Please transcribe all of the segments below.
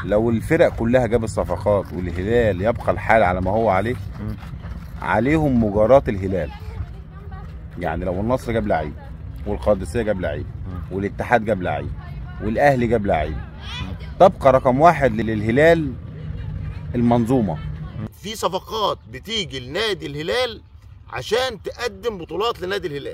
لو الفرق كلها جابت صفقات والهلال يبقى الحال على ما هو عليه، عليهم مجاراة الهلال. يعني لو النصر جاب لعيب والقادسيه جاب لعيب والاتحاد جاب لعيب والاهلي جاب لعيب، تبقى رقم واحد للهلال المنظومه. في صفقات بتيجي لنادي الهلال عشان تقدم بطولات لنادي الهلال.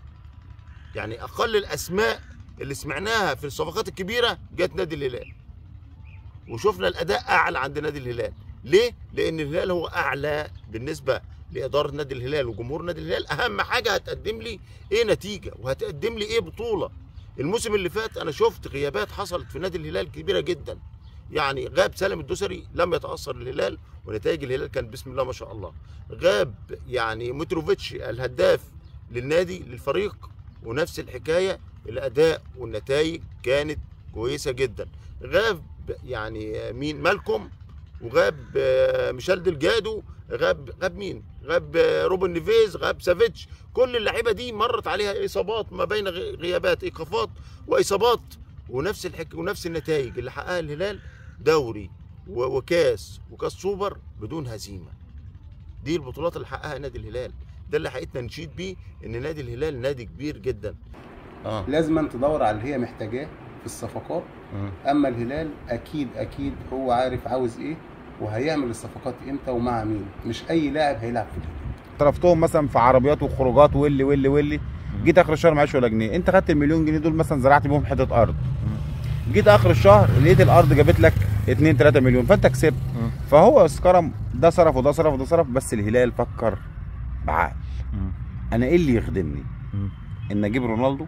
يعني اقل الاسماء اللي سمعناها في الصفقات الكبيره جت نادي الهلال، وشفنا الاداء اعلى عند نادي الهلال. ليه؟ لان الهلال هو اعلى بالنسبه لاداره نادي الهلال وجمهور نادي الهلال. اهم حاجه هتقدم لي ايه نتيجه، وهتقدم لي ايه بطوله. الموسم اللي فات انا شفت غيابات حصلت في نادي الهلال كبيره جدا. يعني غاب سالم الدوسري لم يتاثر الهلال، ونتائج الهلال كانت بسم الله ما شاء الله. غاب يعني متروفيتش الهداف للنادي للفريق، ونفس الحكايه الاداء والنتائج كانت كويسه جدا. غاب يعني مين مالكم، وغاب ميشيل دلجادو، غاب مين، غاب روبن نيفيز، غاب سافيتش. كل اللعيبه دي مرت عليها اصابات، ما بين غيابات ايقافات واصابات، ونفس النتائج اللي حققها الهلال، دوري وكاس سوبر بدون هزيمه. دي البطولات اللي حققها نادي الهلال. ده اللي حقيقتنا نشيد بيه ان نادي الهلال نادي كبير جدا. لازم تدور على اللي هي محتاجاه في الصفقات. اما الهلال اكيد هو عارف عاوز ايه وهيعمل الصفقات امتى ومع مين. مش اي لاعب هيلعب في الهلال. صرفتهم مثلا في عربيات وخروجات واللي جيت اخر الشهر معيش ولا جنيه. انت خدت المليون جنيه دول مثلا زرعت بيهم حته ارض، جيت اخر الشهر لقيت الارض جابت لك 2 3 مليون، فانت كسبت. فهو اسكرم ده صرف وده صرف وده صرف. بس الهلال فكر بعقل. انا ايه اللي يخدمني؟ ان اجيب رونالدو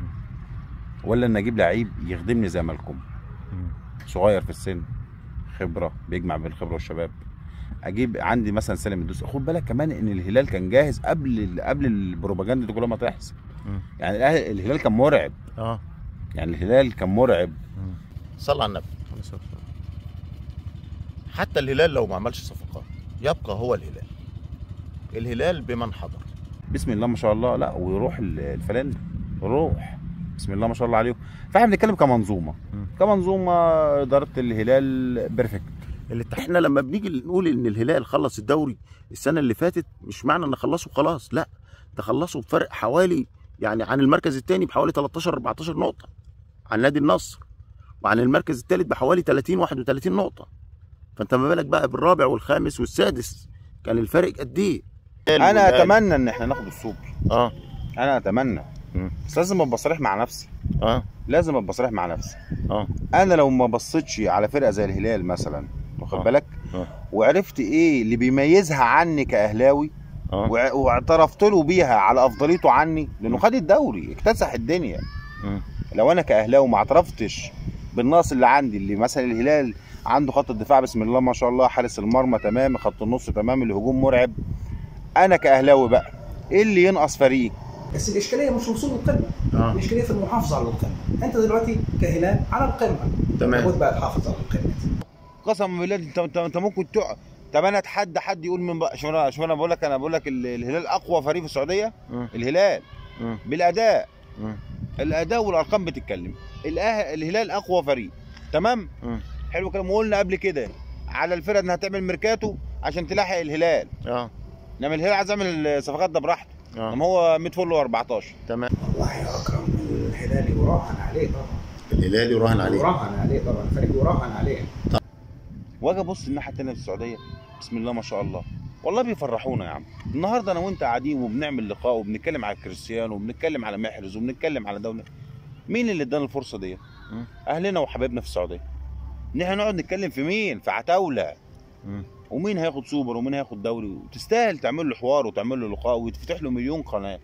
ولا ان اجيب لعيب يخدمني زي مالكم صغير في السن، خبره بيجمع بين الخبره والشباب. اجيب عندي مثلا سالم الدوسري. خد بالك كمان ان الهلال كان جاهز قبل البروباجندا دي كلها ما تحصل. يعني الهلال كان مرعب. يعني الهلال كان مرعب. صلى على النبي. حتى الهلال لو ما عملش صفقات يبقى هو الهلال بمن حضر. بسم الله ما شاء الله. لا ويروح الفلان يروح بسم الله ما شاء الله عليهم. فاحنا بنتكلم كمنظومه اداره الهلال بيرفكت. احنا لما بنيجي نقول ان الهلال خلص الدوري السنه اللي فاتت، مش معنى ان خلصوا خلاص، لا، ده خلصوا بفرق حوالي يعني عن المركز الثاني بحوالي 13 14 نقطه عن نادي النصر، وعن المركز الثالث بحوالي 30 31 نقطه. فانت ما بالك بقى بالرابع والخامس والسادس، كان الفرق قد ايه؟ انا اتمنى ان احنا ناخد السوبر. انا اتمنى. بس لازم ابقى صريح مع نفسي. لازم ابقى صريح مع نفسي. انا لو ما بصيتش على فرقه زي الهلال مثلا، واخد بالك، وعرفت ايه اللي بيميزها عني كاهلاوي، واعترفت له بيها على افضليته عني، لانه خد الدوري اكتسح الدنيا. لو انا كاهلاوي ما اعترفتش بالنقص اللي عندي، اللي مثلا الهلال عنده خط الدفاع بسم الله ما شاء الله، حارس المرمى تمام، خط النص تمام، الهجوم مرعب. انا كاهلاوي بقى ايه اللي ينقص فريق؟ بس الاشكاليه مش وصول القمه، الاشكاليه في المحافظه على القمه. انت دلوقتي كهلال على القمه، تمام، لابد بقى تحافظ على القمه. قسما بالله انت ممكن تقع. طب انا اتحدى حد يقول من بقى، شوف انا بقول لك الهلال اقوى فريق في السعوديه. الهلال بالاداء، الاداء والارقام بتتكلم. الهلال اقوى فريق، تمام. حلو كلام. وقلنا قبل كده على الفرقه انها تعمل ميركاتو عشان تلاحق الهلال. انما الهلال عايز يعمل الصفقات ده براحته. انما هو 100 فل و14. تمام. والله يا اكرم، الهلال يراهن عليه طبعا. الهلال يراهن عليه. يراهن عليه طبعا، الفريق يراهن عليه. واجي ابص الناحيه الثانيه في السعوديه، بسم الله ما شاء الله، والله بيفرحونا يا عم. النهارده انا وانت قاعدين وبنعمل لقاء وبنتكلم على كريستيانو وبنتكلم على محرز وبنتكلم على دولة. مين اللي ادانا الفرصه دي؟ اهلنا وحبايبنا في السعوديه. ان احنا نقعد نتكلم في مين؟ في عتاوله. ومين هياخد سوبر ومين هياخد دوري، وتستاهل تعمل له حوار وتعمل له لقاء ويتفتح له مليون قناه.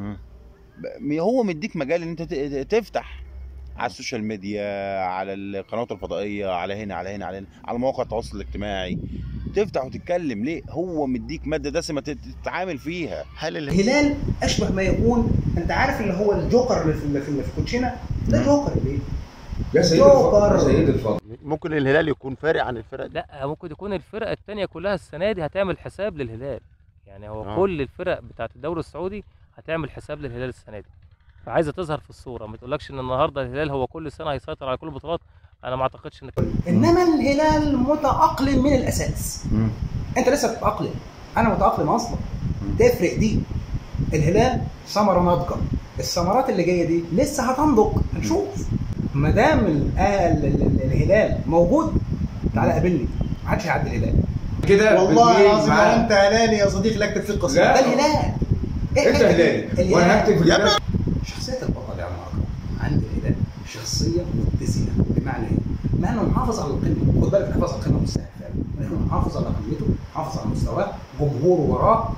هو مديك مجال ان انت تفتح على السوشيال ميديا، على القنوات الفضائيه، على هنا على هنا على هنا، على مواقع التواصل الاجتماعي، تفتح وتتكلم. ليه؟ هو مديك ماده دسمه تتعامل فيها. هل الهلال اشبه ما يكون، انت عارف اللي هو الجوكر اللي في الكوتشينه ده، جوكر ليه؟ يا سيد الفضل، ممكن الهلال يكون فارق عن الفرق دي؟ لا، ممكن يكون الفرق الثانيه كلها السنه دي هتعمل حساب للهلال. يعني هو كل الفرق بتاعت الدوري السعودي هتعمل حساب للهلال السنه دي، فعايزه تظهر في الصوره. ما تقولكش ان النهارده الهلال هو كل سنه هيسيطر على كل البطولات. انا ما اعتقدش ان انما الهلال متاقلم من الاساس. انت لسه بتتاقلم، انا متاقلم اصلا. تفرق دي. الهلال ثمره ناضجه، الثمرات اللي جايه دي لسه هتنضج، هنشوف. ما دام الهلال موجود تعالى قابلني، ما حدش هيعدي الهلال كده. والله العظيم لو انت هلالي يا صديقي لا اكتب في القصيده. ده الهلال. انت هلالي وانا هكتب في الهلال. شخصيه البطل يا عم اكرم عند الهلال شخصيه متزنه. بمعنى ايه؟ بمعنى انه محافظ على القمه. خد بالك الحفاظ على القمه مش سهل فعلا، لكنه محافظ على قمته، محافظ على مستواه، جمهوره وراه.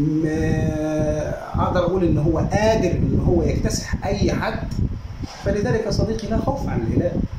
اقدر اقول ان هو قادر ان هو يكتسح اي حد. فلذلك يا صديقي لا خوف عن الهلال.